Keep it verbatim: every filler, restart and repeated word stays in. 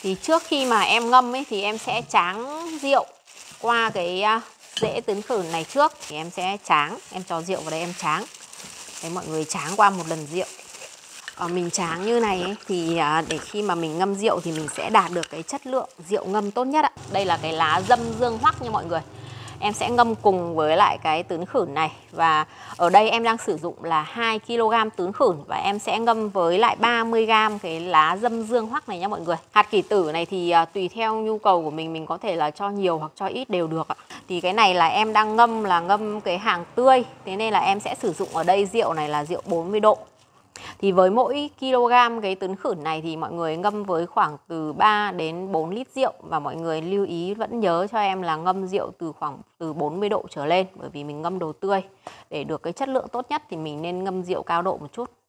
Thì trước khi mà em ngâm ấy thì em sẽ tráng rượu qua cái rễ tứ khửn này trước. Thì em sẽ tráng, em cho rượu vào đây em tráng. Đấy, mọi người tráng qua một lần rượu. Ở mình tráng như này ấy, thì để khi mà mình ngâm rượu thì mình sẽ đạt được cái chất lượng rượu ngâm tốt nhất ạ. Đây là cái lá dâm dương hoắc nha mọi người. Em sẽ ngâm cùng với lại cái tứ khửn này. Và ở đây em đang sử dụng là hai ki lô gam tứ khửn. Và em sẽ ngâm với lại ba mươi gam cái lá dâm dương hoắc này nha mọi người. Hạt kỷ tử này thì à, tùy theo nhu cầu của mình, mình có thể là cho nhiều hoặc cho ít đều được ạ. Thì cái này là em đang ngâm là ngâm cái hàng tươi. Thế nên là em sẽ sử dụng ở đây rượu này là rượu bốn mươi độ. Thì với mỗi kg cái tứ khửn này thì mọi người ngâm với khoảng từ ba đến bốn lít rượu. Và mọi người lưu ý vẫn nhớ cho em là ngâm rượu từ khoảng từ bốn mươi độ trở lên. Bởi vì mình ngâm đồ tươi. Để được cái chất lượng tốt nhất thì mình nên ngâm rượu cao độ một chút.